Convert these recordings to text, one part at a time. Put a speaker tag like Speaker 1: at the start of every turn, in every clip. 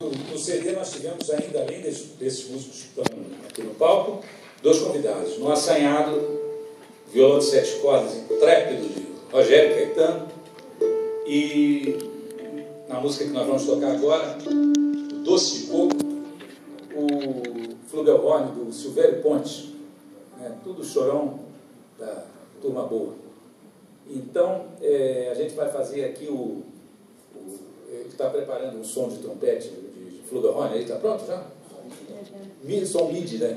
Speaker 1: No CD nós tivemos ainda, além desses músicos que estão aqui no palco, dois convidados. No assanhado, violão de 7 cordas intrépido de Rogério Caetano, e na música que nós vamos tocar agora, o Doce de Coco, o flugelhorn do Silvério Pontes, né? Tudo chorão da turma boa. Então, a gente vai fazer aqui ele está preparando um som de trompete de flugelhorn, ele está pronto já? Som midi, né?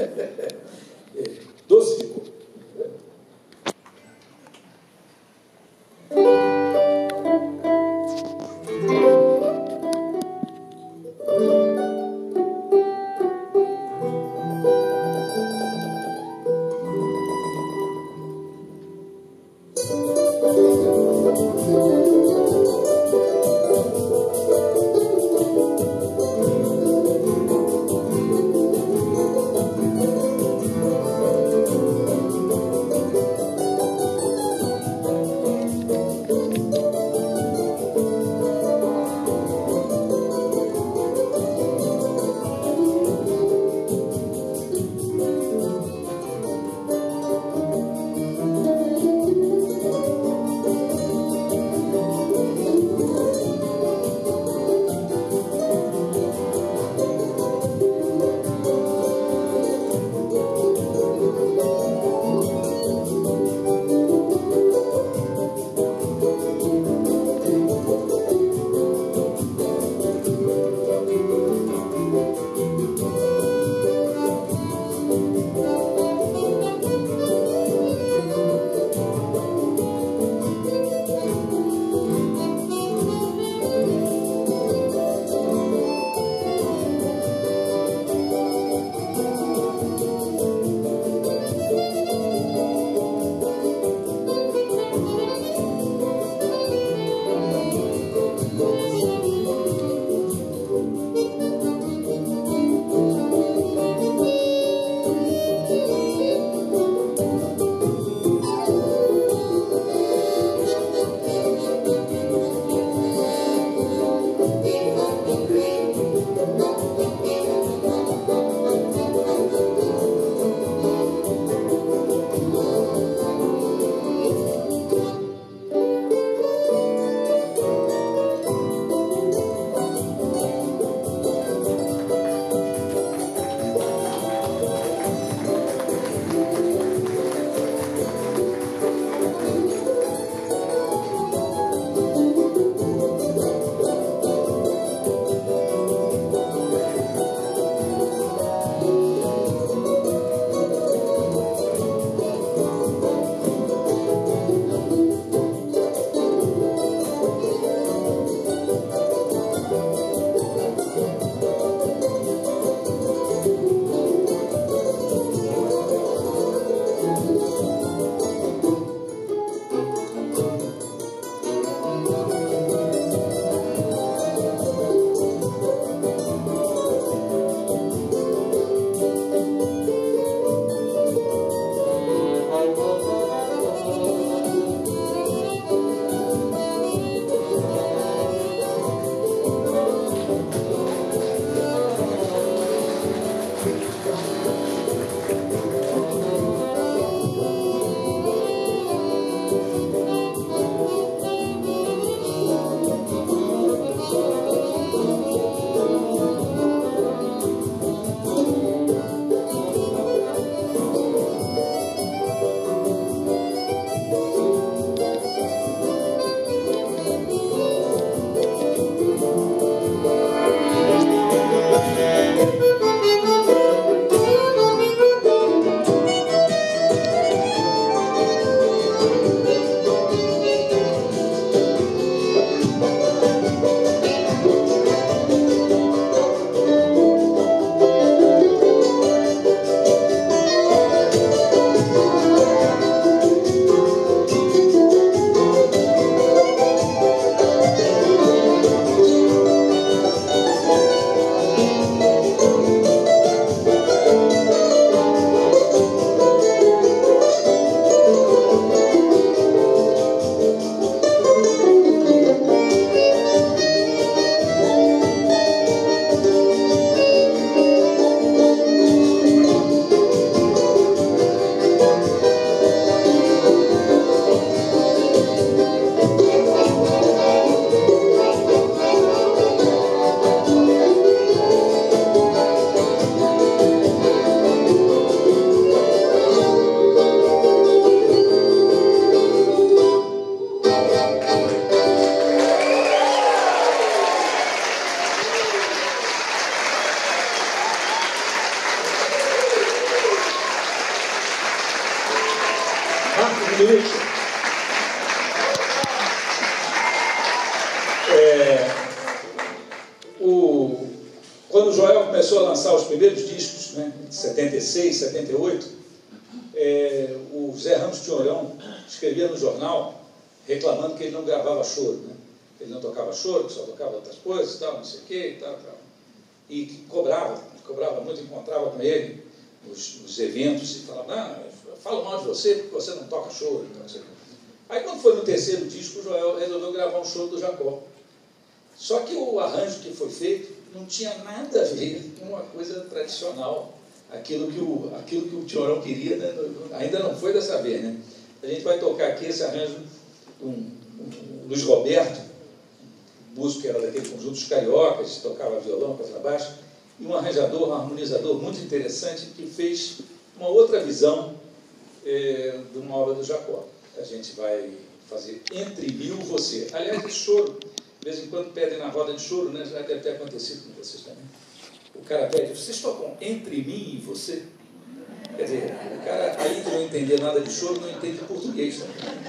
Speaker 1: Doce de Coco. seguinte. Quando o Joel começou a lançar os primeiros discos, né, de 76, 78, o Zé Ramos Tinhorão escrevia no jornal reclamando que ele não gravava choro, né? Ele não tocava choro, que só tocava outras coisas, tal, não sei o quê, tal. E que cobrava muito, encontrava com ele nos eventos e falava, eu falo mal de você porque você não toca choro, então, não sei o quê. Aí quando foi no terceiro disco, o Joel resolveu gravar um choro do Jacó. Só que o arranjo que foi feito não tinha nada a ver com uma coisa tradicional, aquilo que o Tinhorão queria, né? Ainda não foi dessa vez, né? A gente vai tocar aqui esse arranjo do Luiz Roberto, músico que era daquele conjunto dos cariocas, tocava violão, contrabaixo, e um arranjador, um harmonizador muito interessante que fez uma outra visão de uma obra do Jacó. A gente vai fazer Entre Mil Você. Aliás, esse choro, de vez em quando pedem na roda de choro, né? Já deve ter acontecido com vocês também. O cara pede, vocês tocam Entre Mim e Você? Quer dizer, o cara, além de não entender nada de choro, não entende português também.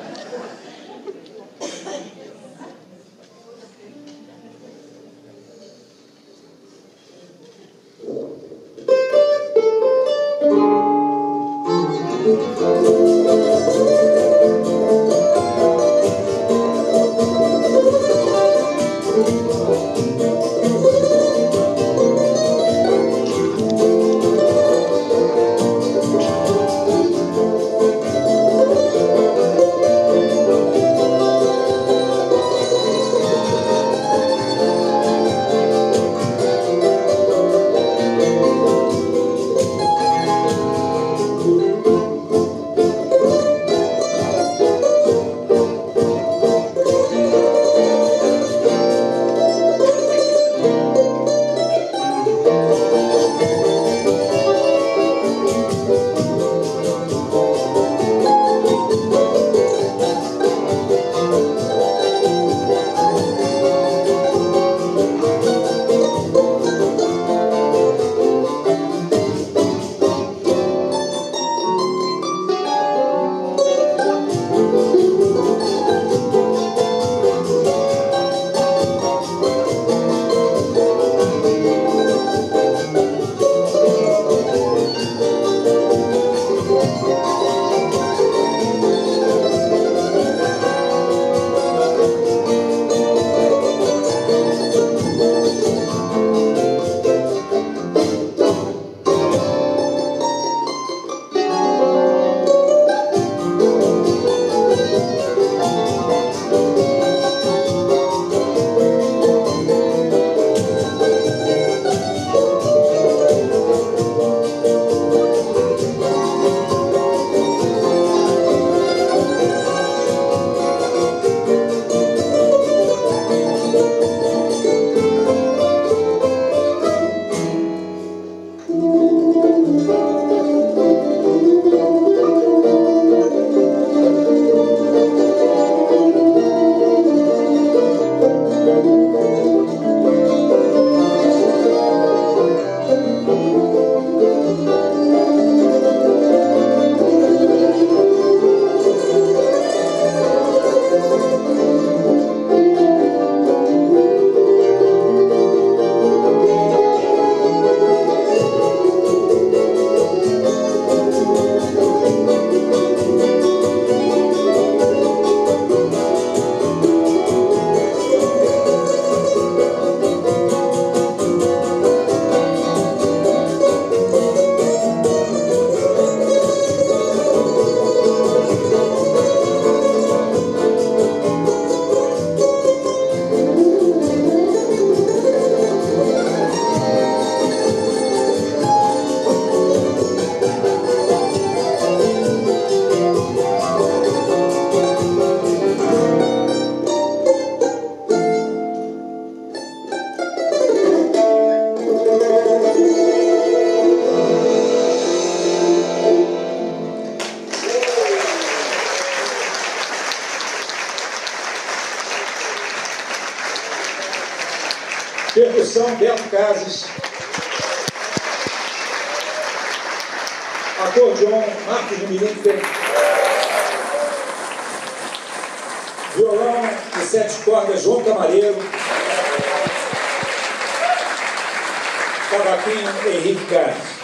Speaker 1: Percussão, Beto Casas. Acordeon, Marcos Milinter. Violão de 7 cordas, João Camareiro. Cavaquinho, Henrique Carlos.